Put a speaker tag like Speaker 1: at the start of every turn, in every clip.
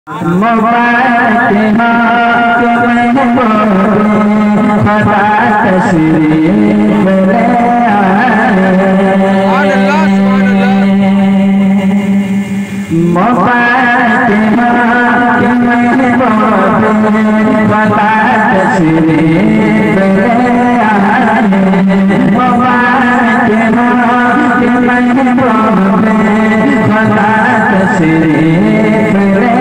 Speaker 1: मुबारक खता तशरीफ ले आए। मुबारक खता तशरीफ ले आए। मुबारक खता तशरीफ ले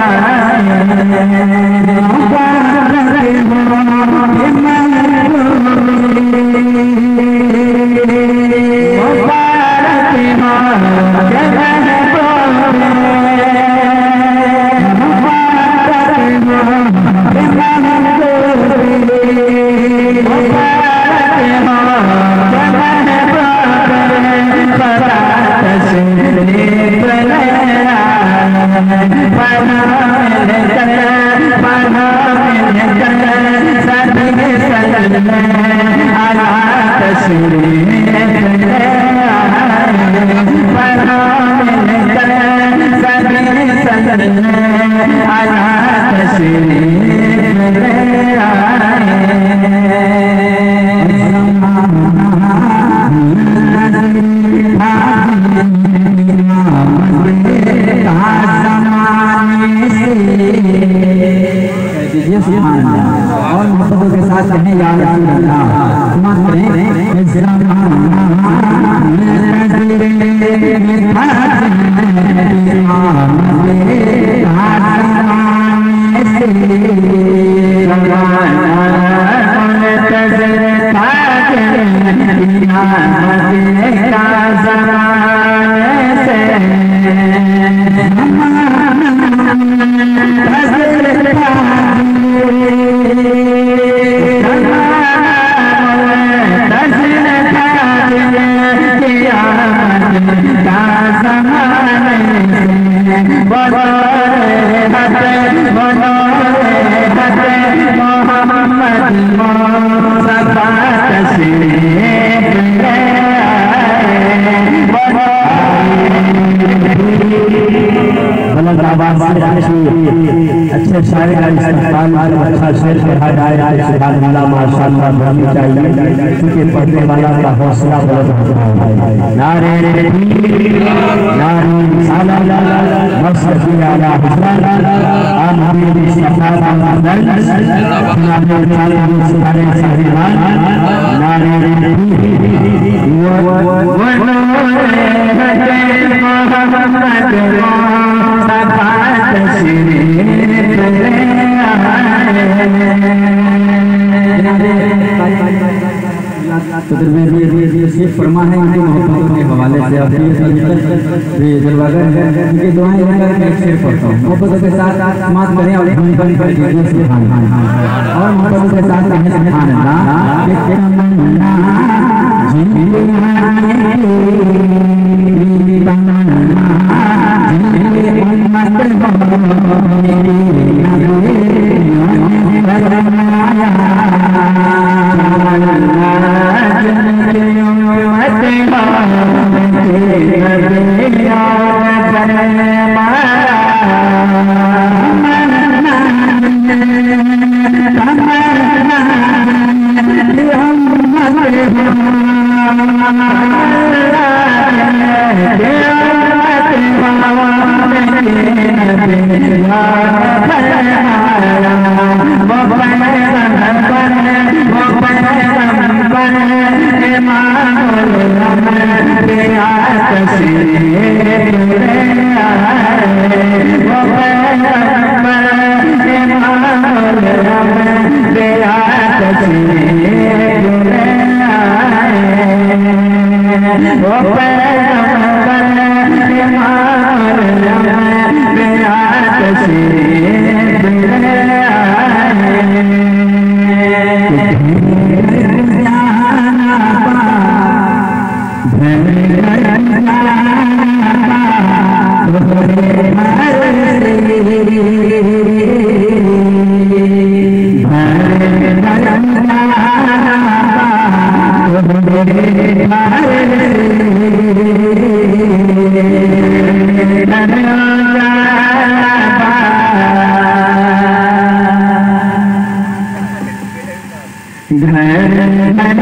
Speaker 1: और मोहब्बतों के साथ कहें या अच्छे शायर अच्छा शेर पढ़ा जाए सुभान माशाअल्लाह होनी चाहिए, क्योंकि पढ़ने वाला का हौसला बुलंद होता है। नारे नारे सलाम मस्जिद आला हुसैन आमीन सफात अफजल नारे सारे साहिबान नारे सिर्फ फरमा है उनकी मोहब्बतों के हवाले से उनकी दुआएं शेर पढ़ता हूँ। मोहब्बतों के साथ मात करें और मोहब्बतों के साथ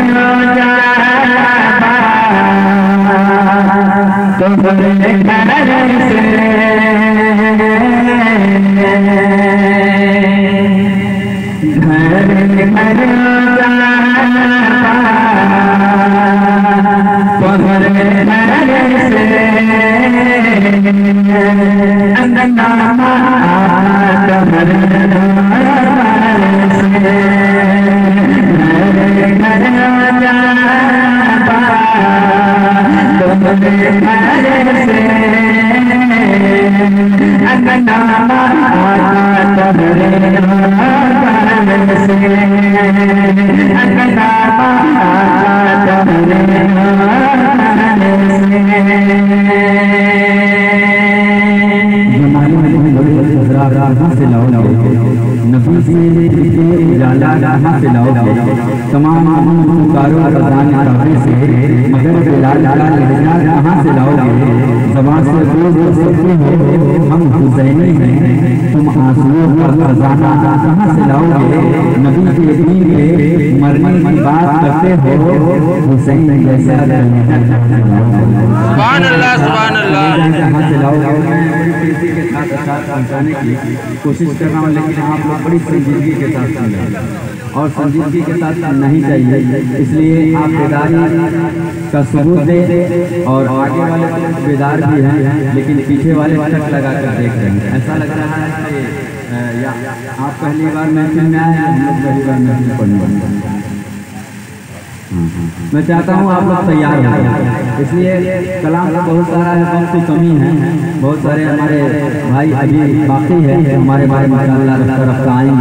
Speaker 1: तमाम पुकारों से मगर बिलाल कहाँ से लाओगे? ज़बान से बोल सकते हो हम हुसैनी हैं, तुम आंसुओं का खजाना कहाँ से लाओगे? नबी के दीन पे मरने की बात करते हो, हुसैन जैसा
Speaker 2: सुभान अल्लाह सुभान अल्लाह।
Speaker 1: कहाँ से लाओगे? के साथ पहुँचाने की कोशिश कर रहा हूँ, लेकिन आप लोग बड़ी संजीदगी के साथ और संजीदगी के साथ नहीं चाहिए, इसलिए आप बेदारी का सबूत दे। और आगे वाले बेदार भी हैं, लेकिन पीछे वाले चट लगा कर देख रहे हैं। ऐसा लग रहा है कि या आप पहली बार महफिल में आए हैं, हम लोग पहली बार महफिल पढ़ने वाले। मैं चाहता हूँ आप लोग तैयार हो, इसलिए कलाम का बहुत सारा है, वक्त की कमी है। बहुत सारे हमारे भाई अभी बाकी है, हमारे भाई माशाअल्लाह रफ्ता आएंगे।